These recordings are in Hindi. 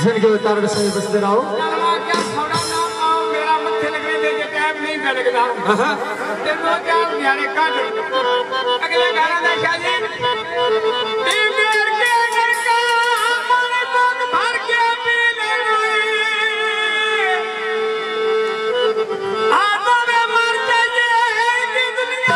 जिनके उतार से बसते रहो क्या थोड़ा नाम आओ मेरा मत्थे लगने दे जे टाइम नहीं कर लगदा ते दो चार न्याणे काट अगले गाना दा शादी टीवीर के लड़का मन कोक भर के पी लेना आदो में मर जाए ये दुनिया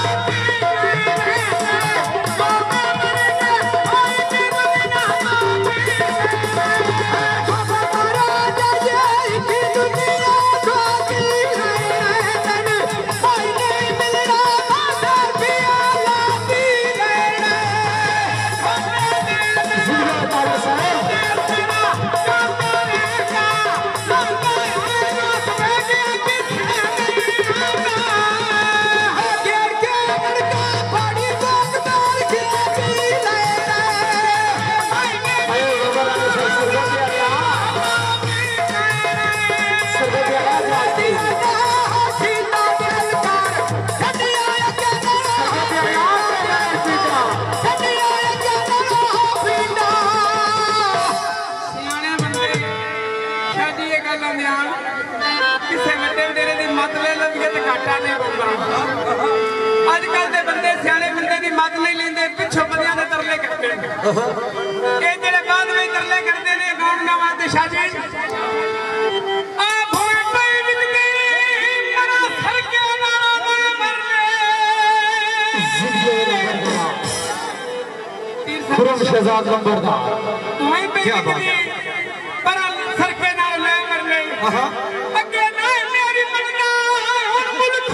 अजकल के बंदे सियाने बंदे की मत नहीं लेंदे पिछों बंदियां दे तरले करते हैं ये जेड़े बाद में तरले करते ने गाउन गावा ते शाजी आ भूल पई विद गई मरा सर के नारा मैं मरने खुरम शहजाद लंबरदार वहीं पे पर सर के नारा मैं मरने अगे नहीं मेरी मरना हुन मुल्क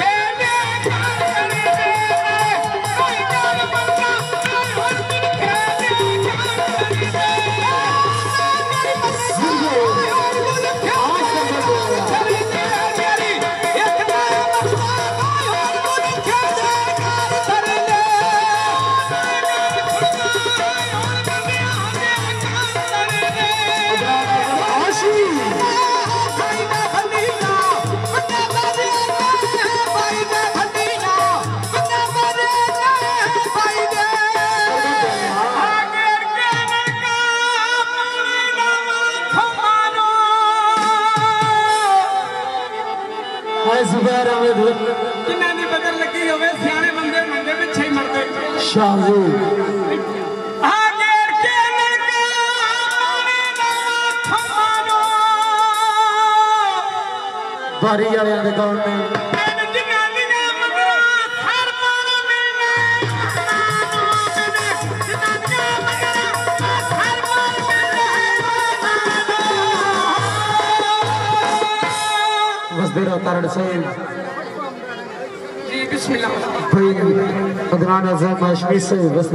किन्ना दी बदल लगी होवे सियाने बंदे मंदे पिछे ही मरदे शाहू आगेर के लड़का माने ना थमानो बारी वाले दे गाउन में जिन्ना दी ना मनो हर मार मिलना जिन्ना दी मगरा हर मार मिलना बस देर उतार से जी बिस्मिल्लाह भाई अदनान अज़म हाशमी से बस